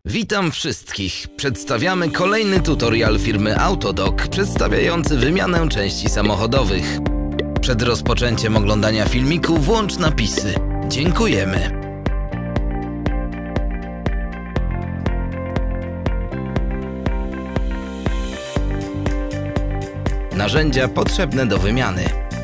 Witam wszystkich. Przedstawiamy kolejny tutorial firmy Autodoc przedstawiający wymianę części samochodowych. Przed rozpoczęciem oglądania filmiku włącz napisy. Dziękujemy. Narzędzia potrzebne do wymiany.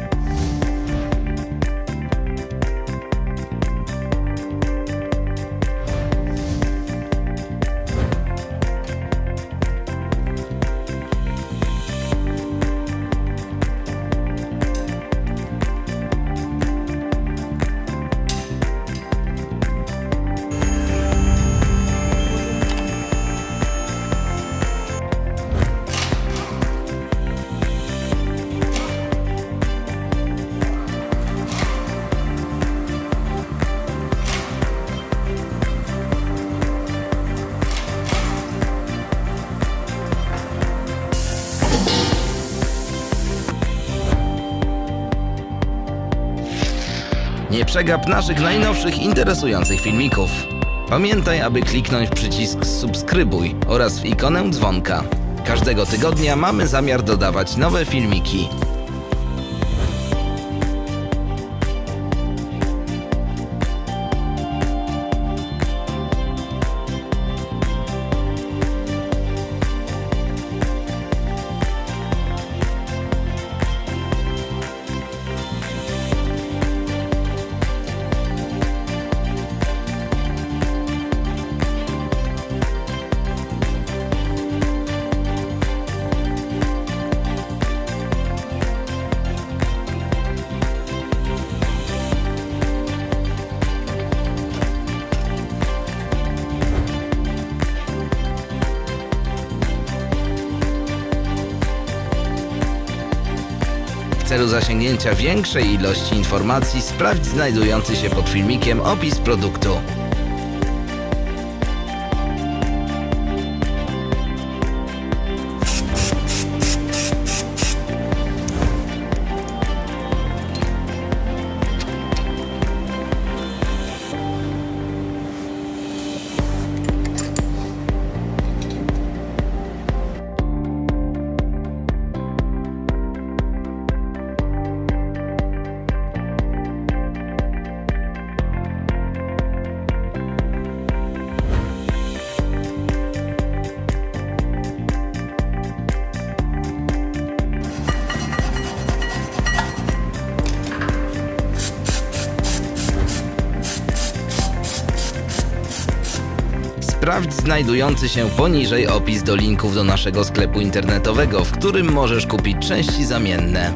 Nie przegap naszych najnowszych interesujących filmików. Pamiętaj, aby kliknąć w przycisk subskrybuj oraz w ikonę dzwonka. Każdego tygodnia mamy zamiar dodawać nowe filmiki. W celu zasięgnięcia większej ilości informacji sprawdź znajdujący się pod filmikiem opis produktu. Sprawdź znajdujący się poniżej opis do linków do naszego sklepu internetowego, w którym możesz kupić części zamienne.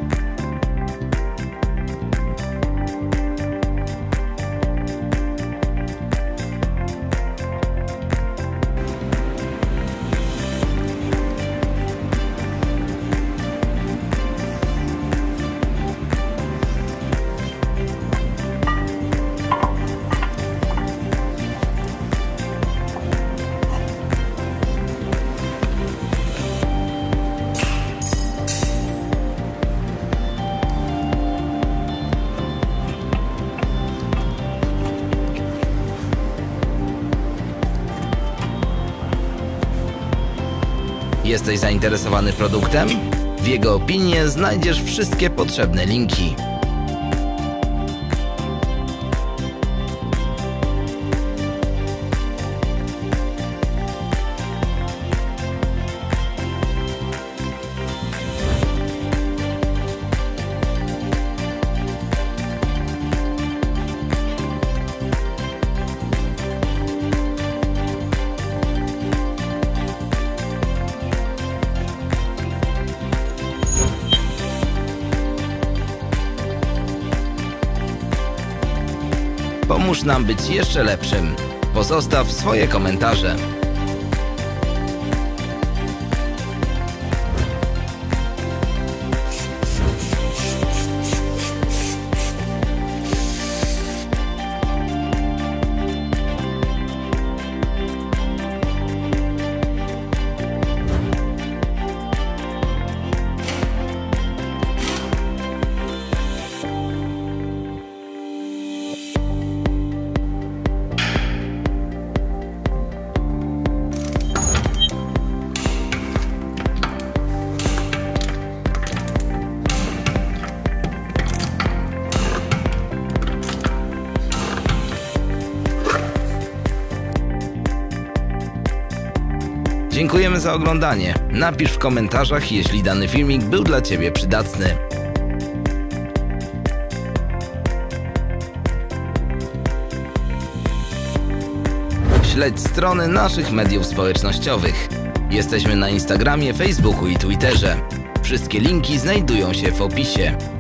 Jesteś zainteresowany produktem? W jego opinie znajdziesz wszystkie potrzebne linki. Pomóż nam być jeszcze lepszym. Pozostaw swoje komentarze. Dziękujemy za oglądanie. Napisz w komentarzach, jeśli dany filmik był dla Ciebie przydatny. Śledź strony naszych mediów społecznościowych. Jesteśmy na Instagramie, Facebooku i Twitterze. Wszystkie linki znajdują się w opisie.